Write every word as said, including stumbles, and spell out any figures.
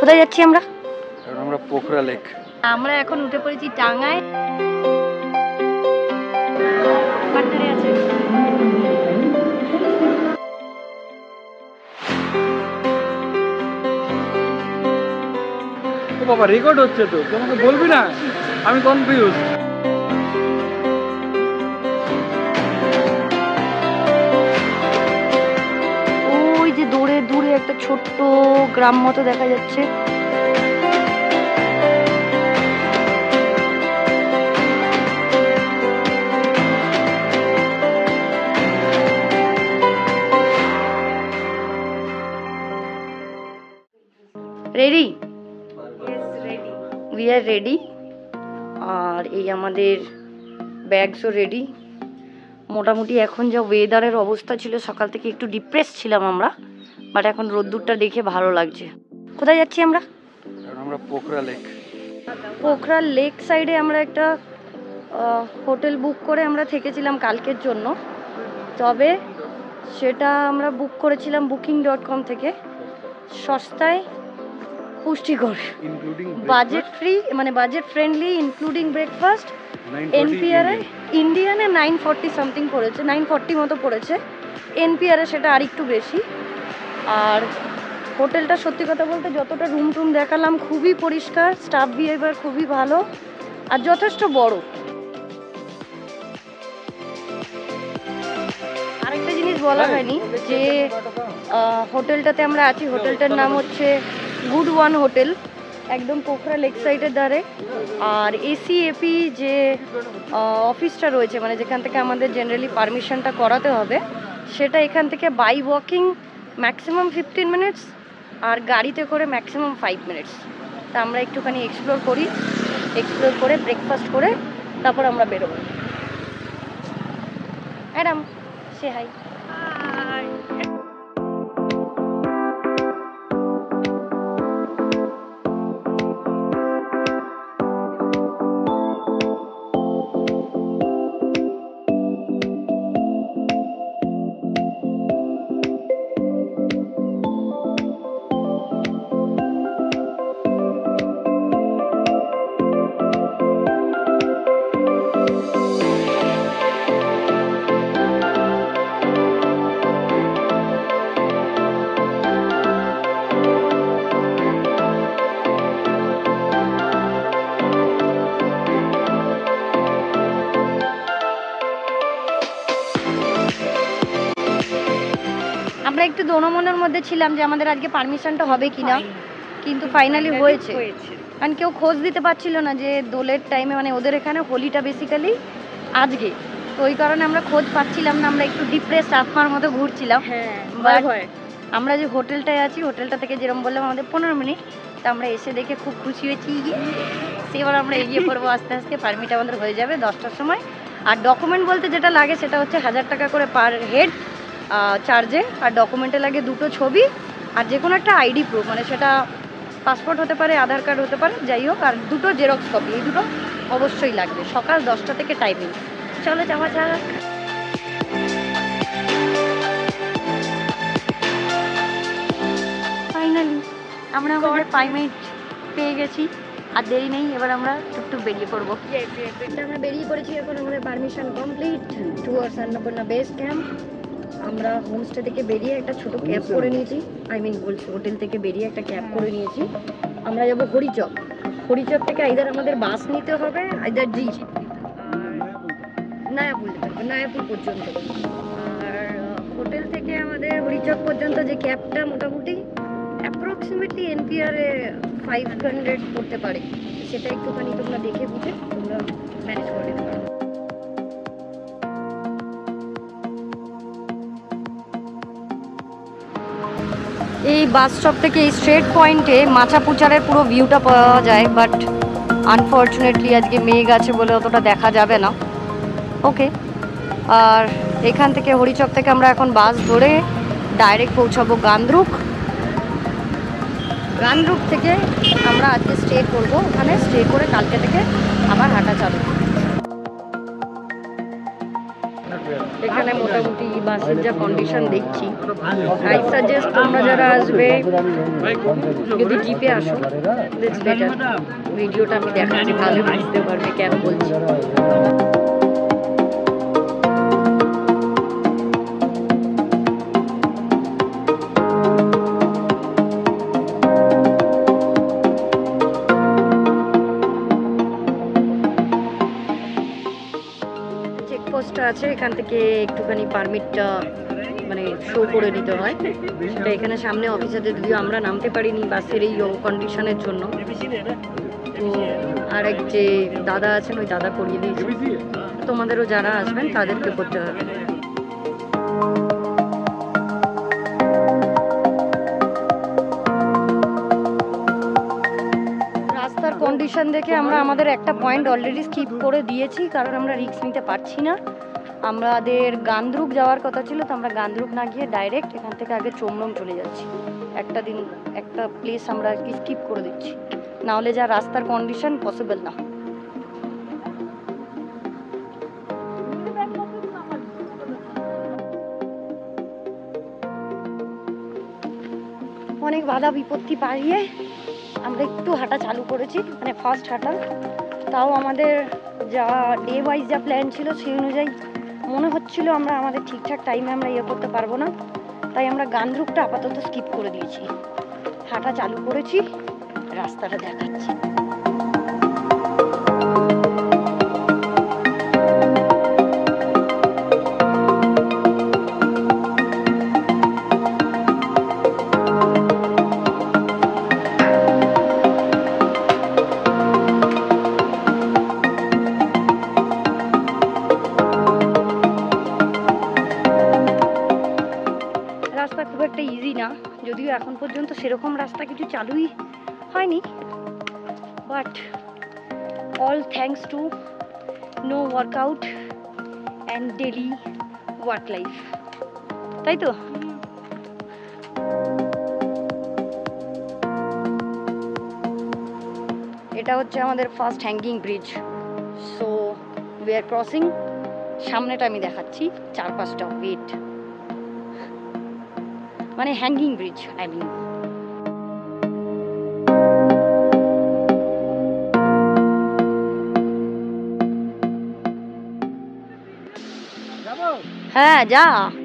কোথায় যাচ্ছি আমরা? আমরা পোখরা লেক। আমরা এখন উঠে পড়েছি টাঙ্গায়। পার্টনারে আছে ও বাবা, রেকর্ড হচ্ছে তো, তোমাকে বলবি না? আমি কনফিউজ। ওই যে দূরে দূরে একটা ছোট্ট গ্রাম মতো দেখা যাচ্ছে। রেডি? We are ready. আর এই আমাদের ব্যাগসও রেডি। মোটামুটি এখন যা ওয়েদারের অবস্থা ছিল, সকাল থেকে একটু ডিপ্রেস ছিলাম আমরা, বাট এখন রোদ্দুরটা দেখে ভালো লাগছে। কোথায় যাচ্ছি আমরা? আমরা পোখরা লেক। পোখরা লেক সাইডে আমরা একটা হোটেল বুক করে আমরা থেকেছিলাম কালকের জন্য। তবে সেটা আমরা বুক করেছিলাম বুকিং ডট কম থেকে। সস্তায়, পুষ্টিকর, বাজেট ফ্রি, মানে বাজেট ফ্রেন্ডলি, ইনক্লুডিং ব্রেকফাস্ট। এনপিআরে ইন্ডিয়ানে নাইন ফর্টি সামথিং পড়েছে, নাইন ফর্টি মতো পড়েছে। এনপিআরে সেটা আর একটু বেশি। আর হোটেলটা সত্যি কথা বলতে যতটা রুম টুম দেখালাম খুবই পরিষ্কার, স্টাফ বিহেভিয়ার খুবই ভালো আর যথেষ্ট বড়। আরেকটা জিনিস বলা হয়নি যে হোটেলটাতে আমরা আছি, হোটেলটার নাম হচ্ছে গুড ওয়ান হোটেল, একদম পোখরা লেক সাইডের ধারে। আর এসি এপি যে অফিসটা রয়েছে, মানে যেখান থেকে আমাদের জেনারেলি পারমিশনটা করাতে হবে, সেটা এখান থেকে by walking maximum fifteen minutes আর গাড়িতে করে ম্যাক্সিমাম ফাইভ মিনিটস। তা আমরা একটুখানি এক্সপ্লোর করি, এক্সপ্লোর করে ব্রেকফাস্ট করে তারপর আমরা বেরোবো। Madam say hi. আমরা একটু দোনমনের মধ্যে ছিলাম যে আমাদের আজকে পারমিশনটা হবে কিনা, কিন্তু ফাইনালি হয়েছে। কারণ কেউ খোঁজ দিতে পারছিল না যে দোলের টাইমে, মানে ওদের এখানে হোলিটা বেসিক্যালি আজকে, তো ওই কারণে আমরা খোঁজ পাচ্ছিলাম না। আমরা একটু ডিপ্রেস আত্মার মতো ঘুরছিলাম। আমরা যে হোটেলটায় আছি, হোটেলটা থেকে যেরকম বললাম আমাদের পনেরো মিনিট, তা আমরা এসে দেখে খুব খুশি হয়েছি। সেবার আমরা এগিয়ে পড়বো আস্তে আস্তে। পারমিট আমাদের হয়ে যাবে দশটার সময়। আর ডকুমেন্ট বলতে যেটা লাগে সেটা হচ্ছে হাজার টাকা করে পার হেড চার্জে। আর ডকুমেন্টে লাগে দুটো ছবি আর যে কোনো একটা আইডি প্রুফ, মানে সেটা পাসপোর্ট হতে পারে, আধার কার্ড হতে পারে, যাই হোক। আর দুটো জেরক্স কপি, এই দুটো অবশ্যই লাগবে। সকাল দশটা থেকে টাইমিং। চলো যাওয়া যাক। ফাইনালি আমরা আমাদের পারমিট পেয়ে গেছি, আর দেরি নেই, এবার আমরা টুকটুক বেরিয়ে পড়বো। আমরা বেরিয়ে পড়েছি এখন, আমাদের permission complete. Towards Annapurna base camp. আমরা হোমস্টে থেকে বেরিয়ে একটা ছোট ক্যাব করে নিয়েছি, আই মিন বলছি হোটেল থেকে বেরিয়ে একটা ক্যাব করে নিয়েছি। আমরা যাব হরিচক। হরিচক থেকে আইদার আমাদের বাস নিতে হবে, আইদার জি নায়াপুর নায়াপুর পর্যন্ত। আর হোটেল থেকে আমাদের হরিচক পর্যন্ত যে ক্যাবটা মোটামুটি অ্যাপ্রক্সিমেটলি এনপিআরে ফাইভ হান্ড্রেড পড়তে পারে। সেটা একটুখানি তোমরা দেখে বুঝে তোমরা ম্যানেজ করে নিতে পারো। এই বাস স্টপ থেকে এই স্ট্রেট পয়েন্টে মাচাপুচারের পুরো ভিউটা পাওয়া যায়, বাট আনফর্চুনেটলি আজকে মেঘ আছে বলে অতটা দেখা যাবে না। ওকে, আর এখান থেকে হরিচক থেকে আমরা এখন বাস ধরে ডাইরেক্ট পৌঁছাবো গান্দ্রুক। গান্দ্রুক থেকে আমরা আজকে স্টে করব, ওখানে স্টে করে কালকে থেকে আবার হাঁটা চালু। এখানে মোটামুটি বাসের যা কন্ডিশন দেখছি, আই সাজেস্ট তোমরা যারা আসবে যদি জিপে আসো, দ্যাটস বেটার। ভিডিওটা আমি দেখাচ্ছি, তাহলে বুঝতে পারবে কেন বলছি। চেকপোস্টটা আছে, এখান থেকে একটুখানি পারমিটটা মানে শো করে নিতে হয়। সেটা এখানে সামনে অফিসারদের, যদিও আমরা নামতে পারিনি বাসের এই কন্ডিশনের জন্য। তো আর এক যে দাদা আছেন, ওই দাদা করিয়ে দিয়েছে। তোমাদেরও যারা আসবেন তাদেরকে করতে হবে। রাস্তার কন্ডিশন দেখে আমরা আমাদের একটা পয়েন্ট অলরেডি স্কিপ করে দিয়েছি, কারণ আমরা রিস্ক নিতে পারছি না। আমাদের গান্দ্রুক যাওয়ার কথা ছিল, তো আমরা গান্দ্রুক না গিয়ে ডাইরেক্ট এখান থেকে আগে চোমরম চলে যাচ্ছি। একটা দিন একটা প্লেস আমরা আর কি স্কিপ করে দিচ্ছি, না হলে যা রাস্তার কন্ডিশন পসিবল না। অনেক বাধা বিপত্তি পাড়িয়ে আমরা একটু হাঁটা চালু করেছি, মানে ফার্স্ট হাঁটা। তাও আমাদের যা ডে ওয়াইজ যা প্ল্যান ছিল সেই অনুযায়ী মনে হচ্ছিল আমরা আমাদের ঠিকঠাক টাইমে আমরা ইয়ে করতে পারবো না, তাই আমরা গান্দ্রুকটা আপাতত স্কিপ করে দিয়েছি। হাঁটা চালু করেছি, রাস্তাটা দেখাচ্ছি। রাস্তা খুব একটা ইজি না, যদিও এখন পর্যন্ত সেরকম রাস্তা কিছু চালুই হয়নি, but all thanks to no workout and daily work life, তাই তো। এটা হচ্ছে আমাদের first hanging bridge. So we are crossing. সামনেটা আমি দেখাচ্ছি, চার পাঁচটা ওয়েট, মানে হ্যাঙ্গিং ব্রিজ আই মিন। হ্যাঁ যা।